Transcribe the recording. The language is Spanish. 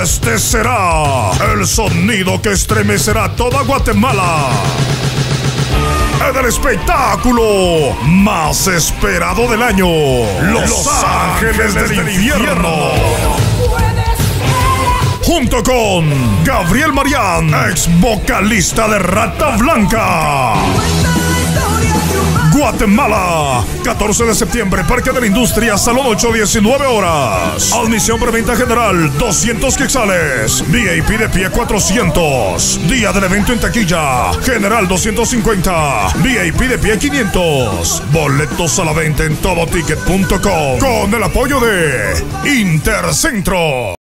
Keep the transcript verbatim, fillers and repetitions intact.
Este será el sonido que estremecerá toda Guatemala. En el espectáculo más esperado del año, Los, Los Ángeles, Ángeles del, del Infierno. Junto con Gabriel Marián, ex vocalista de Rata Blanca. Guatemala, catorce de septiembre, Parque de la Industria, Salón ocho, diecinueve horas. Admisión preventa general, doscientos quetzales. V I P de pie, cuatrocientos. Día del evento en taquilla, general doscientos cincuenta. V I P de pie, quinientos. Boletos a la venta en todo ticket punto com. Con el apoyo de Intercentro.